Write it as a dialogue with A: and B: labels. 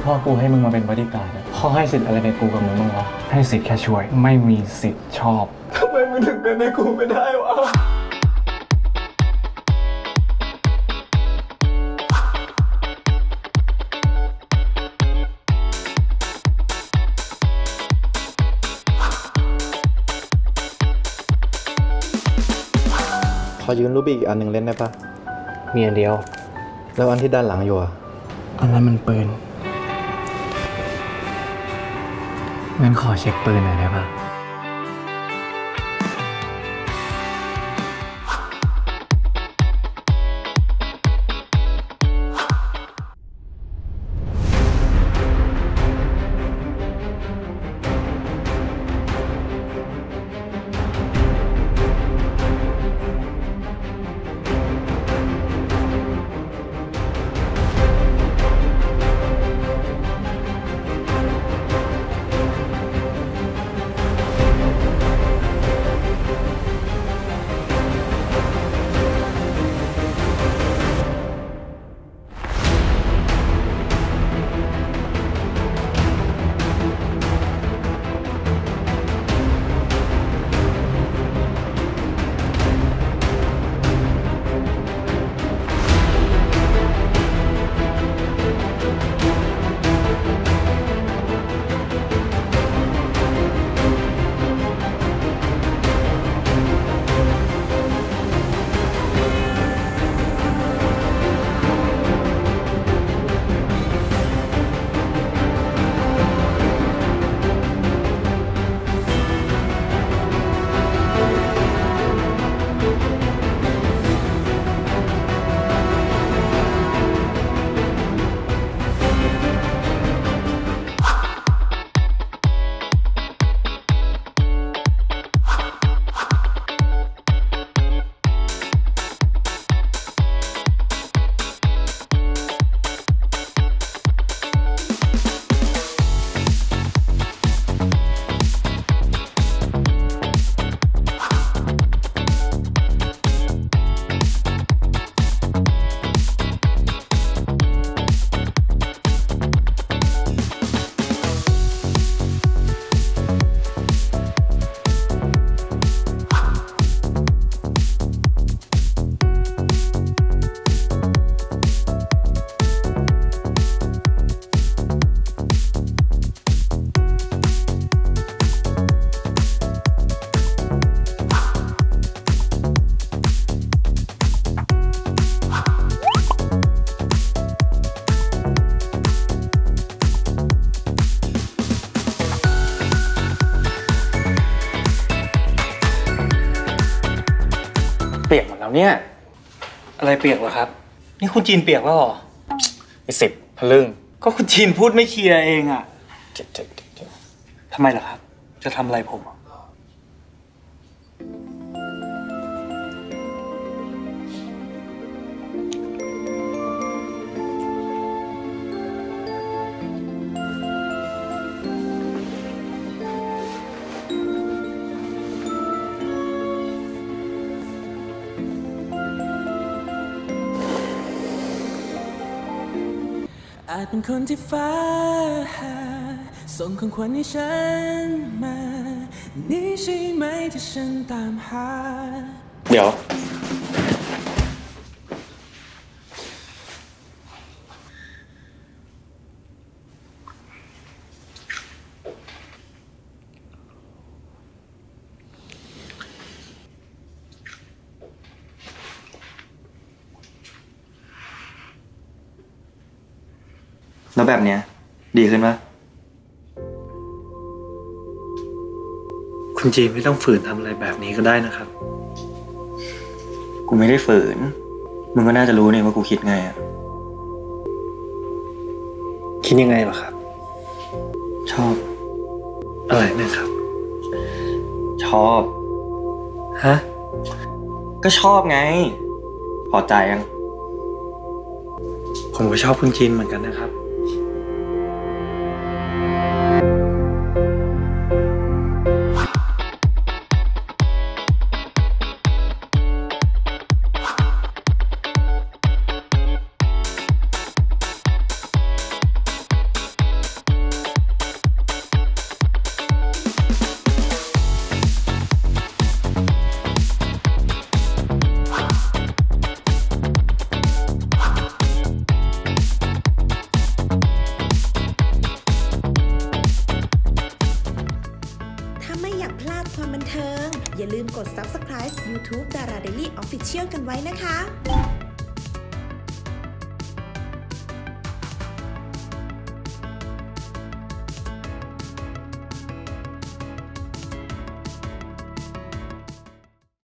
A: พ่อกูให้มึงมาเป็นบอดี้การ์ดพ่อให้สิทธิ์อะไรในกูกับมึงบ้างวะให้สิทธิ์แค่ช่วยไม่มีสิทธิ์ชอบทำไมมึงถึงเป็นในกูไม่ได้วะ
B: ขอยืนรูปอีกอันหนึ่งเล่นได้ปะ
A: มีอันเดียว
B: แล้วอันที่ด้านหลังอยู่อ่ะ
A: อันนั้นมันปืนงั้นขอเช็คปืนหน่อยได้ปะเปียกหมดแล้วเนี่ยอะไรเปียกเหรอครับนี่คุณจีนเปียกแล้วหรอไอ้สิบทะลึ่งก็คุณจีนพูดไม่เคลียร์เองอะทำไมล่ะครับจะทำอะไรผม
C: อาจเป็นคนที่ฟ้าส่งของขวัญให้ฉันมานี่ใช่ไหมที่ฉันตามหา
A: เดี๋ยว
B: แล้วแบบเนี้ยดีขึ้นปะ
A: คุณจีนไม่ต้องฝืนทำอะไรแบบนี้ก็ได้นะครับ
B: กูไม่ได้ฝืนมึงก็น่าจะรู้นี่ว่ากูคิดไงอะ
A: คิดยังไงเหรอครับ
B: ชอบ
A: อะไรนะครับ
B: ชอบ
A: ฮะ
B: ก็ชอบไงพอใจยัง
A: ผมก็ชอบคุณจีนเหมือนกันนะครับ
C: อ
D: Subscribe YouTube Dara Daily Official กันไว้นะคะ